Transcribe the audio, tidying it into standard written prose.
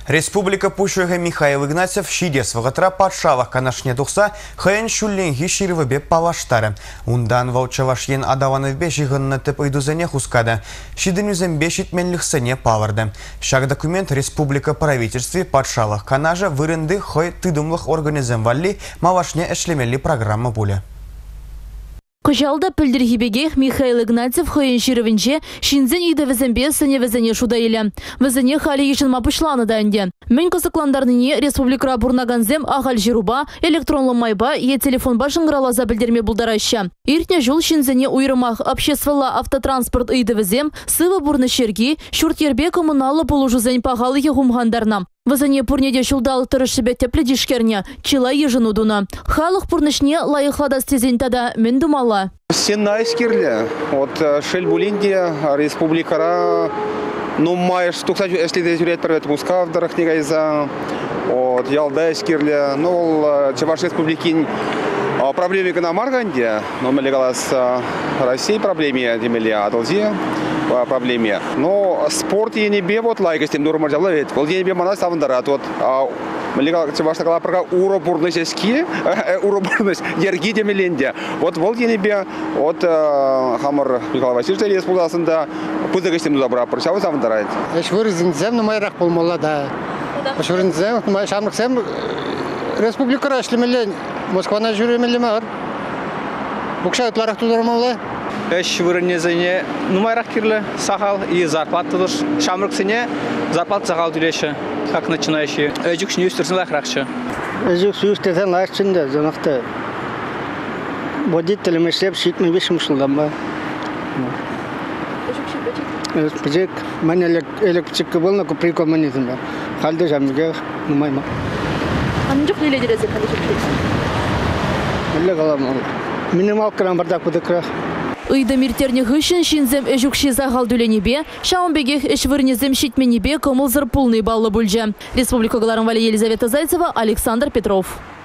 Республика Пушуга Михаил Игнатьев шидес вагатра патшалах канашне тухса хаян шулленги ширвебе палаштары. Ундан волчавашен адаванывбе жиганны тып идузене хускада. Шиденюзембе шитменлихсене паларды. Шаг документ Республика правительстве патшалах канажа вырынды хой тыдымлых организм валли малашне эшлемели программа буля. Кожалда пілдіргебеге Михаил Игнатьев хойын ширвінче шинзен иді візімбе сыне візіне шудайлы. Візіне халі ешін мапышланы дайынде. Мен косықландарныне республикара бурнаганзем ағал жируба, электронлы майба, телефон башыңғыралаза білдерме бұлдарайшы. Иртне жол шинзене уйрымақ обществола автотранспорт иді візем, сывы бурны шерги, шурттербе коммуналы полужузен пағалы егумғандарна. Візіне пұрнеде шулдалы тұрышыбе теплі дишкерне, чила ежін удуна. Халық пұрнышне лайықлада стезен тада мен думала. Сенна ескерлі. Вот Шельбулинде, республикара, ну, маешь, кстати, если ты зюрет первет Мускав, дарахнега из-за, вот, Ялда ескерлі, ну, Чеваш республики проблемы на Марганде, но мы легалась России проблеме, демели Адалзе проблеме. Но спорт я не бе вот лайк, с тем нормально делает. Вот я не бе манас авандарат вот. Мы легал Чеваш такая прага уробурность эски, уробурность ерги демеленде. Вот я не бе вот Хамар Михаил Васильевич республикасында пузык с тем добра прочал авандарат. Эш вырызынзем, но майрак полмала да. Эш вырызынзем, май шамраксем республика рашлемелен. Москвана жүремелемер. Букшаутларах тудырмалы. Эш вырынезене нумайрак кирле сахал и зарплата душ. Шамраксене зарплата сахал дилеше. Как начинающий. Эжик шнюстерсен лахракчы. Эжик шнюстерсен лахракчында жанакта. Водителем эшлеп шитмен бешим шулданба. Эжик мен электричка болна куприкол менизмда. Халды жамиге нумайма. Анжық леле дерезі қалешек? Әлі қалам ол. Минимал кран бардақ бұдықырақ. Ыйды миртерне ғышын шинзем әжукши зағал дүленебе, шаунбегех әшвірнезем шитменебе комылзыр пулный баллы бүлже. Республика Галарым Вали Елизавета Зайцева, Александр Петров.